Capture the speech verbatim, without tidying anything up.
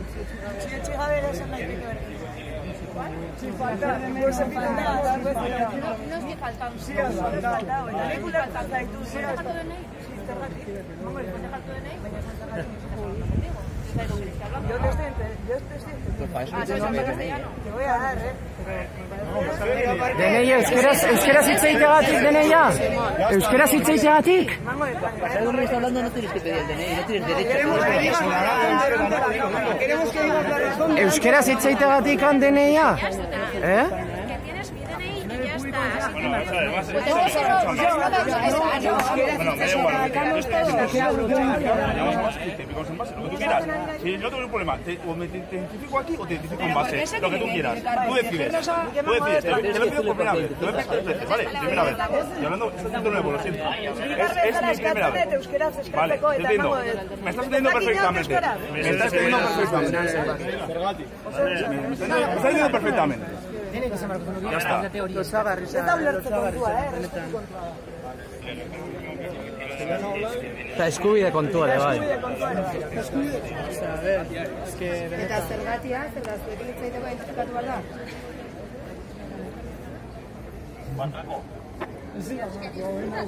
Etxe gabe esan nahi piko ere. Sin falta, no se pide nada. No es que faltan. Sí, has faltado. Pelikula zaitu. Sí, has faltado de nahi? Zergatik. Hombre, después de falto de nahi, baina zergatik. Yo te estoy yo te estoy Ah, ¿sabes hablar castellano? Te voy a dar, ¿eh? Deneia, euskeraz, euskeraz hitz egiteagatik, Deneia? Euskeraz hitz egiteagatik? ¿Sabes dónde está hablando? No tienes que pedir el D N I, no tienes derecho. Queremos que diga claro. Euskeraz hitz egiteagatik, Deneia? Eh? Que tienes mi D N I y ya está. Bueno, además... Pues tengo que ser orgulloso, no te Bueno, me da igual. Identificamos en base, lo que tú quieras. Si no tengo ningún problema, o me identifico aquí o te identifico en base, lo que tú quieras. Tú decides. Tú decides. Te lo pido por primera vez. Te lo pido tres veces, ¿vale? Primera vez. Y hablando, esto es nuevo, lo siento. Es mi primera vez. Vale, te entiendo. Me estás entendiendo perfectamente. Me estás entendiendo perfectamente. Me estás entendiendo perfectamente. Ya está. Eta eskubide kontua ere, bai. Eta zergatia, zergatik egitzaiteko identifikatu behar da? Bantako.